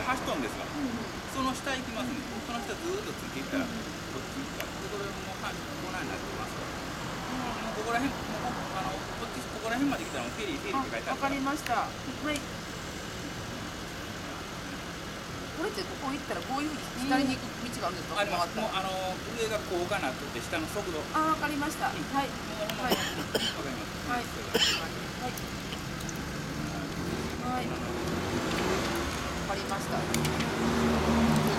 走っとんですわ。その下行きますね。その下ずーっとついていったら、こっち行ったら、でこれもうご覧になってますわ。もうここら辺、ここら辺まで来たらフェリーって書いてある。 わかりました。はい。これってここ行ったらこういう左に行く道があるんですか？ あります。もう上がこうかなってて下の速度。 わかりました。はい。はい。 わかります。 はい。はい。はい。わかりました。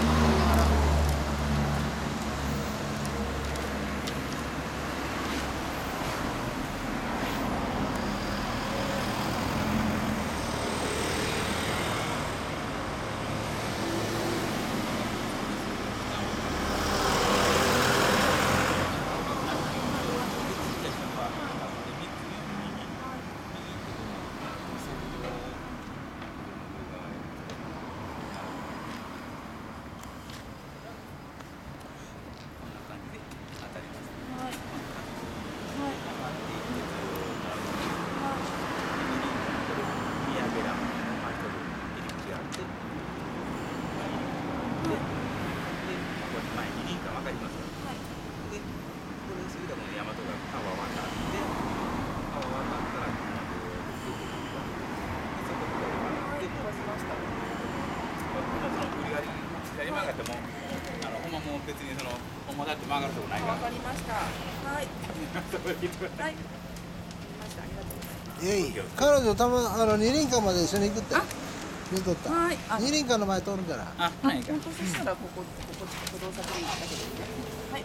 別にその重だって曲がるとこないから。 わかりました。はい。はい。わかりました。ありがとうございます。 彼女たま二輪館まで一緒に行くって言うとった。 はい。 二輪館の前通るんじゃない？ あ、ないか。 本当そしたらここ歩道先でいいだけですね。はい。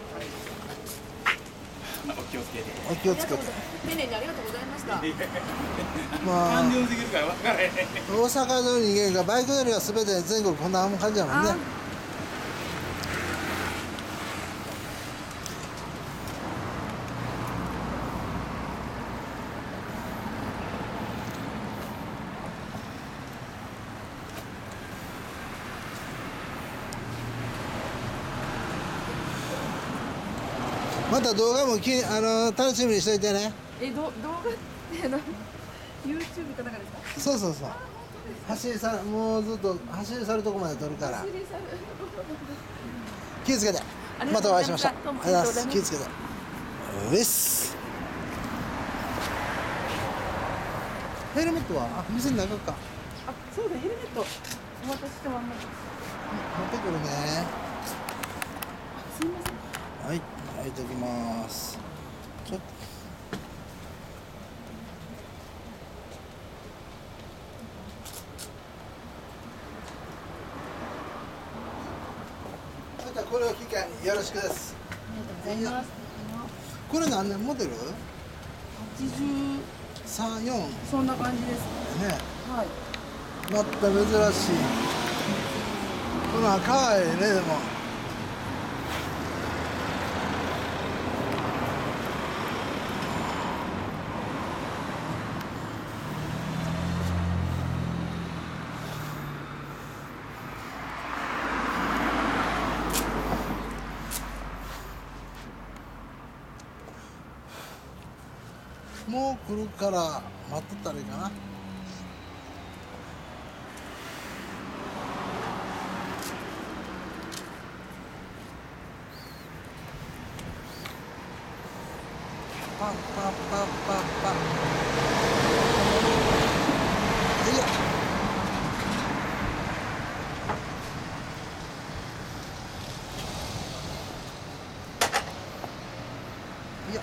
お気をつけて。 お気をつけて。 丁寧にありがとうございました。 まあ感情すぎるから分からへん。 大阪の人間がバイク乗りは全て全国こんな感じやもんね。また動画も楽しみにしといてね。 動画ってYouTube かなんかですか？ そうそうそう。もうずっと走り去るとこまで撮るから。気をつけて。またお会いしました。ありがとうございます。気をつけて。うっす。ヘルメットは店の中か。 そうだ、ヘルメット。お渡ししてもらいます。 持ってくるね。 すみません。 はい、置いときます。ちょっと。またこれを機会によろしくです。 ありがとうございます。 これ何年モデル 83、 4 そんな感じですね。 はい。 また珍しい。この赤いね、でも。もう来るから待っとったらいいかな。パッパッパッパッパッ。いや。いや。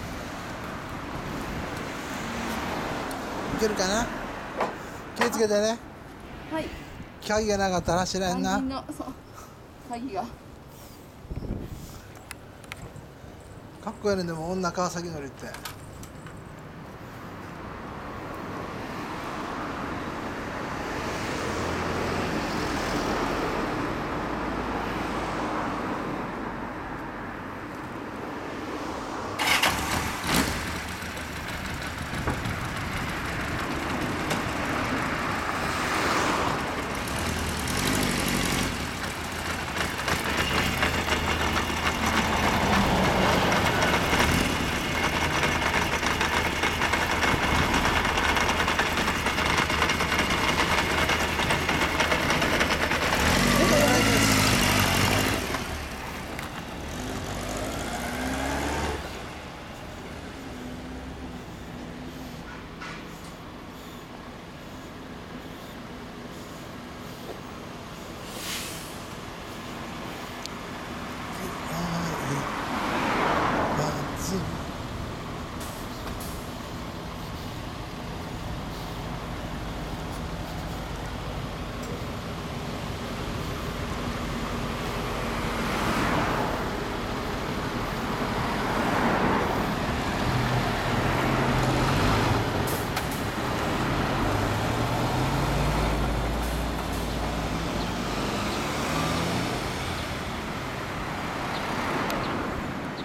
いけるかな。気をつけてね。 はい。 鍵がなかったら走らんな。 鍵が。 かっこいいね、でも女川崎乗りって。